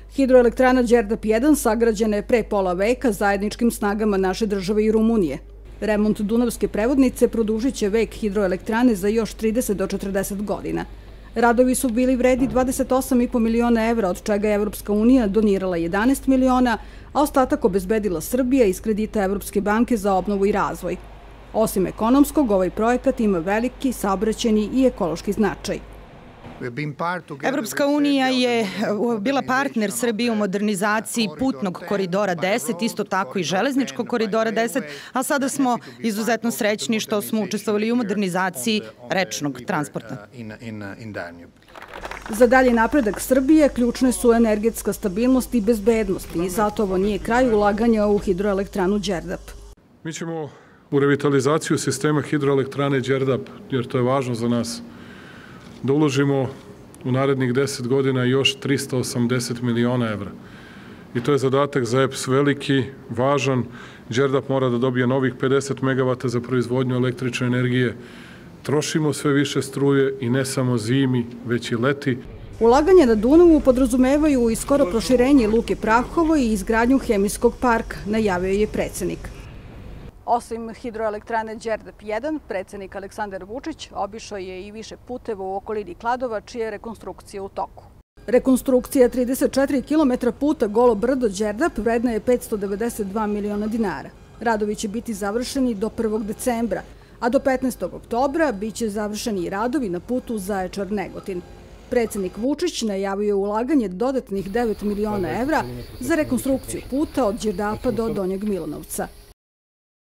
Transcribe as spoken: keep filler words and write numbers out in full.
Hidroelektrana Đerdap jedan sagrađena je pre pola veka zajedničkim snagama naše države i Rumunije. Remont Dunavske prevodnice produžit će vek hidroelektrane za još trideset do četrdeset godina. Radovi su bili vredi dvadeset osam i po miliona evra, od čega je Evropska unija donirala jedanaest miliona, a ostatak obezbedila Srbija iz kredita Evropske banke za obnovu i razvoj. Osim ekonomskog, ovaj projekat ima veliki saobraćajni i ekološki značaj. Evropska unija je bila partner Srbiji u modernizaciji putnog koridora deset, isto tako i železničkog koridora deset, a sada smo izuzetno srećni što smo učestvovali u modernizaciji rečnog transporta. Za dalji napredak Srbije ključne su energetska stabilnost i bezbednost i zato ovo nije kraj ulaganja u hidroelektranu Đerdap. Mi ćemo u revitalizaciju sistema hidroelektrane Đerdap, jer to je važno za nas, da uložimo u narednih deset godina još trista osamdeset miliona evra. I to je zadatak za E P S veliki, važan. Đerdap mora da dobije novih pedeset megavata za proizvodnju električne energije. Trošimo sve više struje i ne samo zimi, već i leti. Ulaganje na Dunavu podrazumevaju i skoro proširenje Luke Prahovo i izgradnju hemijskog parka, najavio je predsednik. Osim hidroelektrane Đerdap jedan, predsednik Aleksandar Vučić obišao je i više puteva u okolini Kladova, čija je rekonstrukcija u toku. Rekonstrukcija trideset četiri kilometra puta Golo brdo Đerdap vredna je petsto devedeset dva miliona dinara. Radovi će biti završeni do prvog decembra, a do petnaestog oktobra biće završeni i radovi na putu Zaječar-Negotin. Predsednik Vučić najavio ulaganje dodatnih devet miliona evra za rekonstrukciju puta od Đerdapa do Donjeg Milanovca.